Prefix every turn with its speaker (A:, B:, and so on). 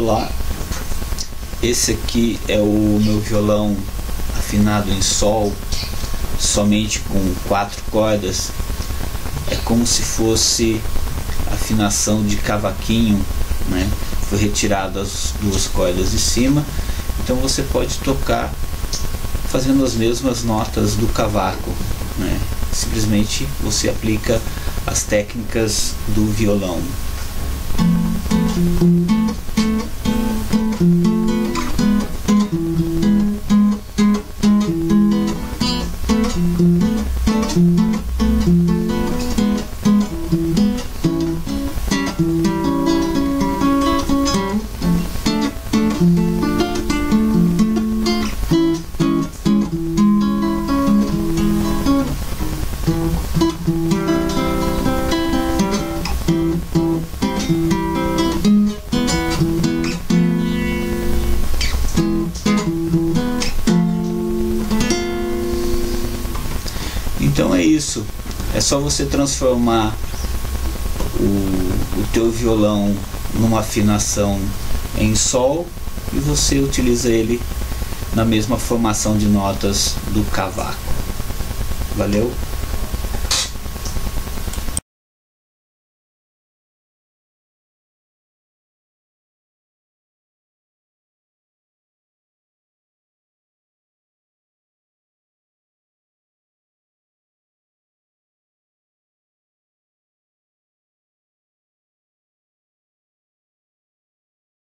A: Olá, esse aqui é o meu violão afinado em sol, somente com 4 cordas. É como se fosse afinação de cavaquinho, né? Foi retirado as 2 cordas de cima, então você pode tocar fazendo as mesmas notas do cavaco, né? Simplesmente você aplica as técnicas do violão. Então é isso, é só você transformar o teu violão numa afinação em sol e você utiliza ele na mesma formação de notas do cavaco. Valeu?